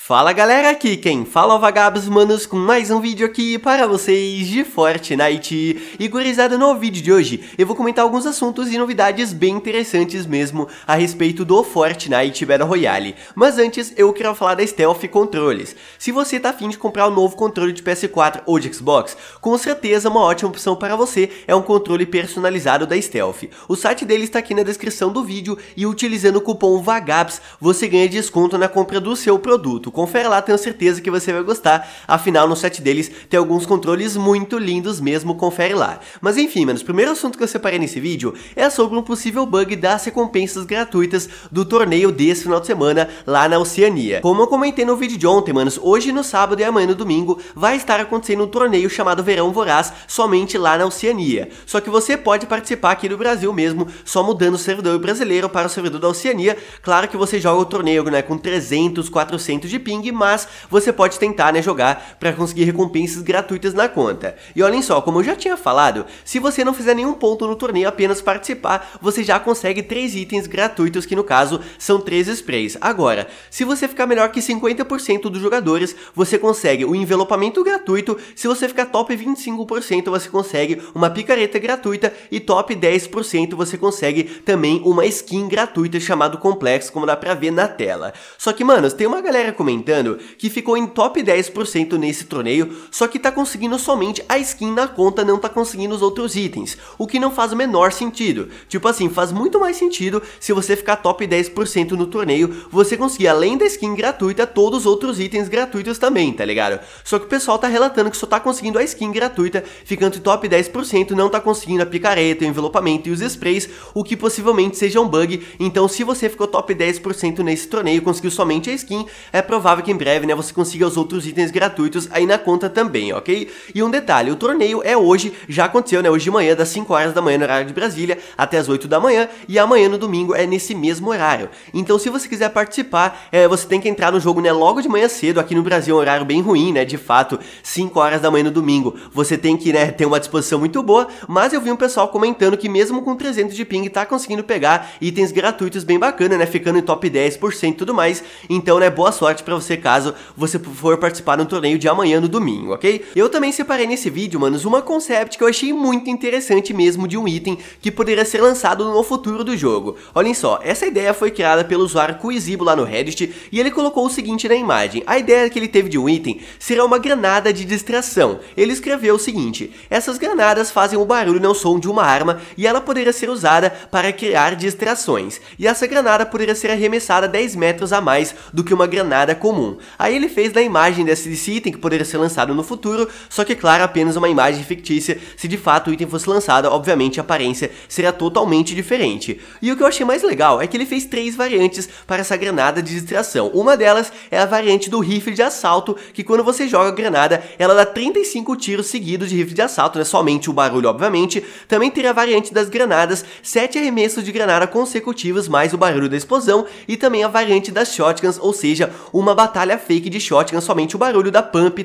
Fala galera, aqui quem fala é o Vagabos, manos, com mais um vídeo aqui para vocês de Fortnite. E gurizada, no vídeo de hoje eu vou comentar alguns assuntos e novidades bem interessantes mesmo a respeito do Fortnite Battle Royale. Mas antes eu quero falar da Stealth Controles. Se você tá afim de comprar um novo controle de PS4 ou de Xbox, com certeza uma ótima opção para você é um controle personalizado da Stealth. O site dele está aqui na descrição do vídeo e utilizando o cupom VAGABS você ganha desconto na compra do seu produto. Confere lá, tenho certeza que você vai gostar, afinal no site deles tem alguns controles muito lindos mesmo, confere lá. Mas enfim, manos, o primeiro assunto que eu separei nesse vídeo é sobre um possível bug das recompensas gratuitas do torneio desse final de semana lá na Oceania. Como eu comentei no vídeo de ontem, manos, hoje no sábado e amanhã no domingo vai estar acontecendo um torneio chamado Verão Voraz somente lá na Oceania. Só que você pode participar aqui no Brasil mesmo, só mudando o servidor brasileiro para o servidor da Oceania. Claro que você joga o torneio, né, com 300, 400 de ping, mas você pode tentar, né, jogar para conseguir recompensas gratuitas na conta. E olhem só, como eu já tinha falado, se você não fizer nenhum ponto no torneio, apenas participar, você já consegue 3 itens gratuitos, que no caso são 3 sprays. Agora, se você ficar melhor que 50% dos jogadores, você consegue o envelopamento gratuito. Se você ficar top 25%, você consegue uma picareta gratuita, e top 10% você consegue também uma skin gratuita chamado Complexo, como dá pra ver na tela. Só que, manos, tem uma galera comentando que ficou em top 10% nesse torneio, só que tá conseguindo somente a skin na conta, não tá conseguindo os outros itens, o que não faz o menor sentido. Tipo assim, faz muito mais sentido se você ficar top 10% no torneio, você conseguir, além da skin gratuita, todos os outros itens gratuitos também, tá ligado? Só que o pessoal tá relatando que só tá conseguindo a skin gratuita, ficando em top 10%, não tá conseguindo a picareta, o envelopamento e os sprays, o que possivelmente seja um bug. Então se você ficou top 10% nesse torneio, conseguiu somente a skin, é provável que em breve, né, você consiga os outros itens gratuitos aí na conta também, ok? E um detalhe, o torneio é hoje, já aconteceu, né, hoje de manhã, das 5 horas da manhã no horário de Brasília até as 8 da manhã, e amanhã no domingo é nesse mesmo horário. Então se você quiser participar, você tem que entrar no jogo, né, logo de manhã cedo. Aqui no Brasil é um horário bem ruim, né, de fato, 5 horas da manhã no domingo, você tem que, né, ter uma disposição muito boa, mas eu vi um pessoal comentando que mesmo com 300 de ping tá conseguindo pegar itens gratuitos bem bacana, né, ficando em top 10% e tudo mais. Então, né, boa sorte pra você caso você for participar no torneio de amanhã no domingo, ok? Eu também separei nesse vídeo, manos, uma concept que eu achei muito interessante mesmo de um item que poderia ser lançado no futuro do jogo. Olhem só, essa ideia foi criada pelo usuário Cuisibo lá no Reddit, e ele colocou o seguinte na imagem. A ideia que ele teve de um item será uma granada de distração. Ele escreveu o seguinte: essas granadas fazem o barulho, não som de uma arma, e ela poderia ser usada para criar distrações. E essa granada poderia ser arremessada 10 metros a mais do que uma granada comum. Aí ele fez na imagem desse item que poderia ser lançado no futuro, só que claro, apenas uma imagem fictícia. Se de fato o item fosse lançado, obviamente a aparência seria totalmente diferente. E o que eu achei mais legal é que ele fez 3 variantes para essa granada de distração. Uma delas é a variante do rifle de assalto, que quando você joga a granada, ela dá 35 tiros seguidos de rifle de assalto, né? Somente o barulho, obviamente. Também teria a variante das granadas, 7 arremessos de granada consecutivos mais o barulho da explosão, e também a variante das shotguns, ou seja, uma batalha fake de shotgun, somente o barulho da pump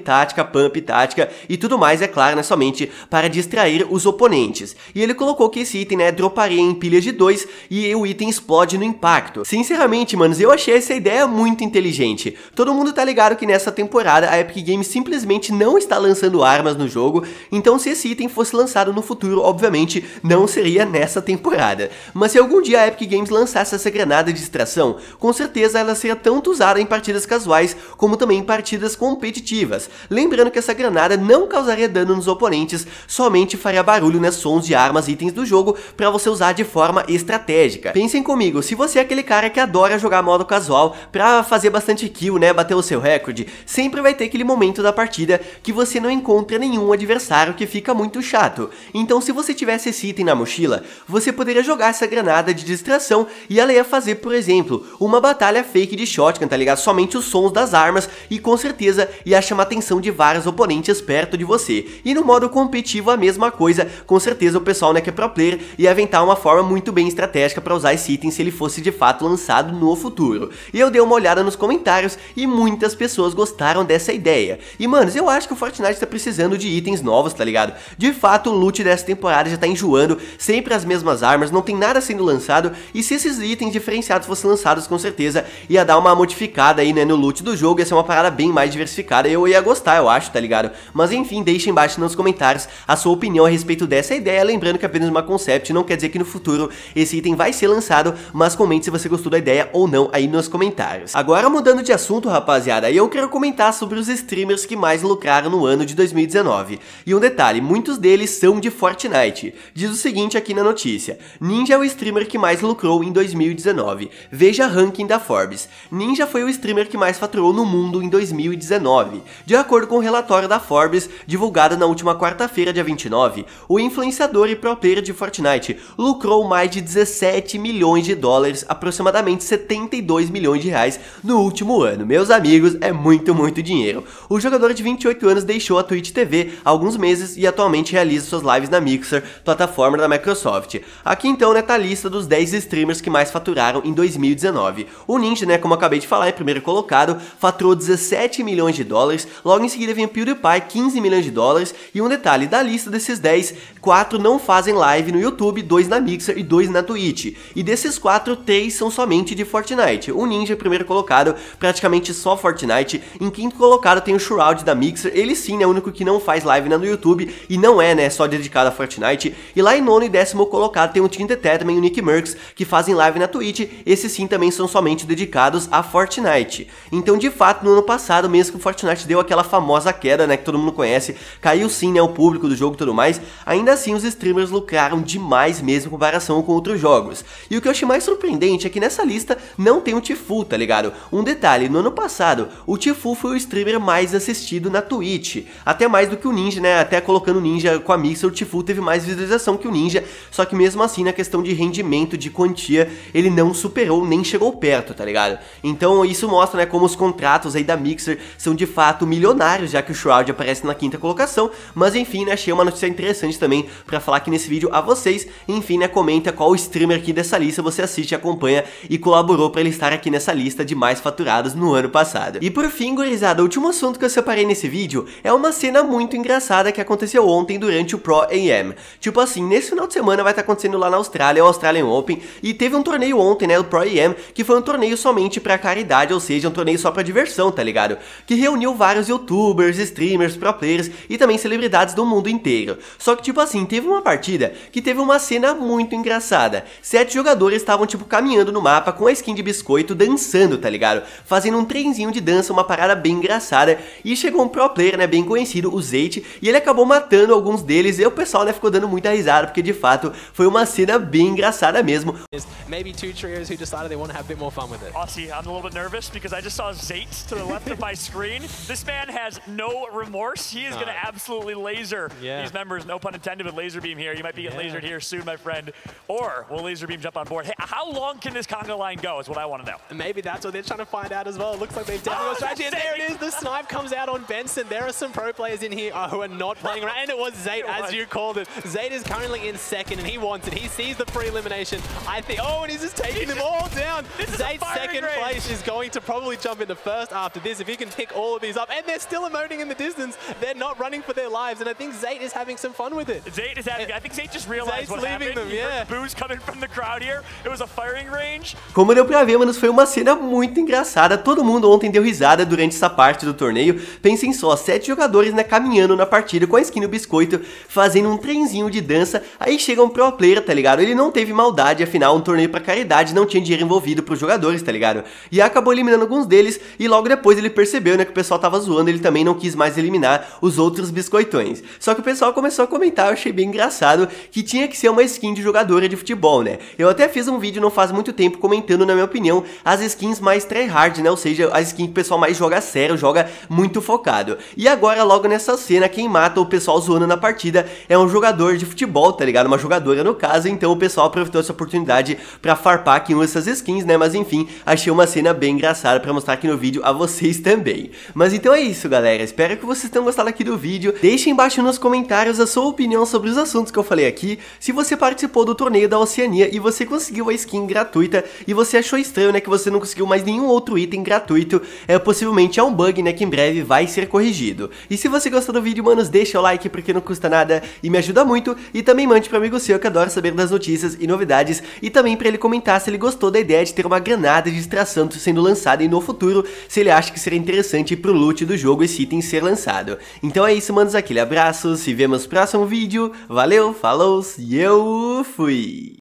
tática e tudo mais, é claro, né, somente para distrair os oponentes. E ele colocou que esse item, né, droparia em pilhas de 2 e o item explode no impacto. Sinceramente, manos, eu achei essa ideia muito inteligente. Todo mundo tá ligado que nessa temporada a Epic Games simplesmente não está lançando armas no jogo, então se esse item fosse lançado no futuro, obviamente não seria nessa temporada. Mas se algum dia a Epic Games lançasse essa granada de distração, com certeza ela seria tanto usada em partidas casuais como também em partidas competitivas. Lembrando que essa granada não causaria dano nos oponentes, somente faria barulho, né, sons de armas e itens do jogo para você usar de forma estratégica. Pensem comigo, se você é aquele cara que adora jogar modo casual pra fazer bastante kill, né, bater o seu recorde, sempre vai ter aquele momento da partida que você não encontra nenhum adversário, que fica muito chato. Então se você tivesse esse item na mochila, você poderia jogar essa granada de distração e ela ia fazer, por exemplo, uma batalha fake de shotgun, tá ligado? Somente os sons das armas, e com certeza ia chamar a atenção de vários oponentes perto de você. E no modo competitivo a mesma coisa, com certeza o pessoal, né, que é pro player ia inventar uma forma muito bem estratégica para usar esse item se ele fosse de fato lançado no futuro. E eu dei uma olhada nos comentários e muitas pessoas gostaram dessa ideia. E manos, eu acho que o Fortnite tá precisando de itens novos, tá ligado? De fato o loot dessa temporada já tá enjoando, sempre as mesmas armas, não tem nada sendo lançado, e se esses itens diferenciados fossem lançados, com certeza ia dar uma modificada aí, né, no loot do jogo, ia ser uma parada bem mais diversificada, eu ia gostar, eu acho, tá ligado? Mas enfim, deixa embaixo nos comentários a sua opinião a respeito dessa ideia, lembrando que é apenas uma concept, não quer dizer que no futuro esse item vai ser lançado, mas comente se você gostou da ideia ou não aí nos comentários. Agora mudando de assunto, rapaziada, eu quero comentar sobre os streamers que mais lucraram no ano de 2019. E um detalhe, muitos deles são de Fortnite. Diz o seguinte aqui na notícia: Ninja é o streamer que mais lucrou em 2019. Veja ranking da Forbes. Ninja foi o streamer que mais faturou no mundo em 2019. De acordo com o relatório da Forbes, divulgado na última quarta-feira, dia 29, o influenciador e pro player de Fortnite lucrou mais de 17 milhões de dólares, aproximadamente 72 milhões de reais no último ano. Meus amigos, é muito dinheiro. O jogador de 28 anos deixou a Twitch TV há alguns meses e atualmente realiza suas lives na Mixer, plataforma da Microsoft. Aqui então, né, tá a lista dos 10 streamers que mais faturaram em 2019. O Ninja, né, como eu acabei de falar, é primeiro colocado, faturou 17 milhões de dólares, logo em seguida vem o PewDiePie, 15 milhões de dólares, e um detalhe, da lista desses 10, 4 não fazem live no YouTube, 2 na Mixer e 2 na Twitch. E desses 4, 3 são somente de Fortnite. O Ninja é primeiro colocado, praticamente só Fortnite. Em quinto colocado tem o Shroud da Mixer, ele sim é o único que não faz live no YouTube e não é, né, só dedicado a Fortnite. E lá em nono e décimo colocado tem o Team Detetman e o Nick Mercs, que fazem live na Twitch, esses sim também são somente dedicados a Fortnite. Então de fato no ano passado, mesmo que o Fortnite deu aquela famosa queda, né, que todo mundo conhece, caiu sim, né, o público do jogo e tudo mais, ainda assim os streamers lucraram demais mesmo em comparação com outros jogos. E o que eu achei mais surpreendente é que nessa lista não tem o Tfue, tá ligado? Um detalhe, no ano passado, o Tfue foi o streamer mais assistido na Twitch, até mais do que o Ninja, né, até colocando o Ninja com a Mixer, o Tfue teve mais visualização que o Ninja, só que mesmo assim na questão de rendimento, de quantia, ele não superou, nem chegou perto, tá ligado? Então isso mostra, né, como os contratos aí da Mixer são de fato milionários, já que o Shroud aparece na quinta colocação, mas enfim, né, achei uma notícia interessante também pra falar aqui nesse vídeo a vocês. Enfim, né, comenta qual streamer aqui dessa lista você assiste, acompanha e colaborou pra ele estar aqui nessa lista de mais faturados no ano passado. E por fim, gurizada, o último assunto que eu separei nesse vídeo é uma cena muito engraçada que aconteceu ontem durante o Pro AM. Tipo assim, nesse final de semana vai estar acontecendo lá na Austrália, o Australian Open, e teve um torneio ontem, né, o Pro AM, que foi um torneio somente pra caridade, ou seja, um torneio só pra diversão, tá ligado? Que reuniu vários youtubers, streamers, pro players e também celebridades do mundo inteiro. Só que tipo assim, teve uma partida que teve uma cena muito engraçada. 7 jogadores estavam tipo caminhando no mapa com a skin de biscoito, dançando, tá ligado? Fazendo um trenzinho de dança, uma parada bem engraçada, e chegou um pro player, né, bem conhecido, o Zate, e ele acabou matando alguns deles, e o pessoal, né, ficou dando muita risada, porque de fato foi uma cena bem engraçada mesmo. Maybe two trios who decided they want to have a bit more fun with it. Aussie, I'm a little bit nervous because I just saw Zate to the left of my screen. This man has no remorse. He is going to absolutely laser these members. No pun intended with laser beam here. You might be getting lasered here soon, my friend. Or will laser beam jump on board? Hey, how long can this conga line go is what I want to know. Maybe that's what they're trying to find out as well. It looks like they've definitely got strategy. And there it is. The snipe comes out on Benson. There are some pro players in here who are not playing around. And it was Zate, as you called it. Zate is currently in second and he wants it. He sees the free elimination. I think, oh, and he's just taking them all down. Zate's second place is going to probably jump into first after this. If he can pick all of these up, and they're still emoting in the distance. They're not running for their lives, and I think Zate is having some fun with it. Zate is having, I think Zate just realized Zate's what leaving happened. them, yeah. Booze coming from the crowd here. It was a firing range. Como deu pra ver, manos, foi uma cena muito engraçada. Todo mundo ontem deu risada durante essa parte do torneio. Pensem só, 7 jogadores, né, caminhando na partida com a skin do biscoito, fazendo um trenzinho de dança. Aí chega um pro player, tá ligado? Ele não teve maldade, afinal, um torneio pra caridade, não tinha dinheiro envolvido pros jogadores, tá ligado? E acabou eliminando alguns deles, e logo depois ele percebeu, né, que o pessoal tava zoando, ele também não quis mais eliminar os outros biscoitões. Só que o pessoal começou a comentar, eu achei bem engraçado, que tinha que ser uma skin de jogadora de futebol, né? Eu até fiz um vídeo não faz muito tempo comentando, na minha opinião, as skins mais tryhard, né? Ou seja, a skin que o pessoal mais joga sério, joga muito focado. E agora, logo nessa cena, quem mata o pessoal zoando na partida é um jogador de futebol, tá ligado? Uma jogadora no caso, então o pessoal aproveitou essa oportunidade pra farpar aqui uma dessas skins, né? Mas enfim, achei uma cena bem engraçada pra mostrar aqui no vídeo a vocês também. Mas então é isso, galera. Espero que vocês tenham gostado aqui do vídeo. Deixem embaixo nos comentários a sua opinião sobre os assuntos que eu falei aqui. Se você participou do torneio da Oceania e você conseguiu a skin gratuita e você achou estranho, né, que você não conseguiu mais nenhum outro item gratuito, possivelmente é um bug, né, que em breve vai ser corrigido. E se você gostou do vídeo, manos, deixa o like porque não custa nada e me ajuda muito. E também mande para amigo seu que adora saber das notícias e novidades. E também para ele comentar se ele gostou da ideia de ter uma granada de distração sendo lançada aí no no futuro, se ele acha que seria interessante pro loot do jogo esse item ser lançado. Então é isso, manos, aquele abraço, se vemos no próximo vídeo, valeu, falou, e eu fui!